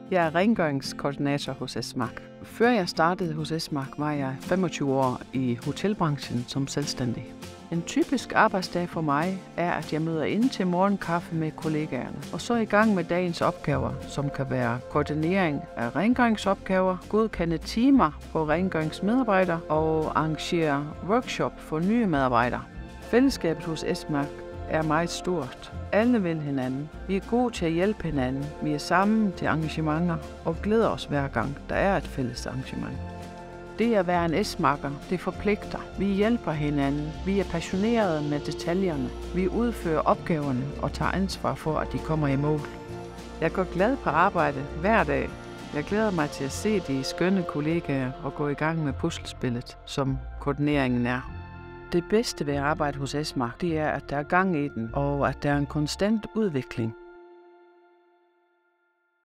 Jeg er rengøringskoordinator hos Esmark. Før jeg startede hos Esmark, var jeg 25 år i hotelbranchen som selvstændig. En typisk arbejdsdag for mig er, at jeg møder ind til morgenkaffe med kollegaerne, og så er i gang med dagens opgaver, som kan være koordinering af rengøringsopgaver, godkende timer på rengøringsmedarbejdere og arrangere workshop for nye medarbejdere. Fællesskabet hos Esmark er meget stort. Alle vil hinanden. Vi er gode til at hjælpe hinanden. Vi er sammen til arrangementer og glæder os hver gang, der er et fælles arrangement. Det at være en Esmarker, det forpligter. Vi hjælper hinanden. Vi er passionerede med detaljerne. Vi udfører opgaverne og tager ansvar for, at de kommer i mål. Jeg går glad på arbejde hver dag. Jeg glæder mig til at se de skønne kollegaer og gå i gang med puslespillet, som koordineringen er. Det bedste ved at arbejde hos Esmark, det er, at der er gang i den, og at der er en konstant udvikling.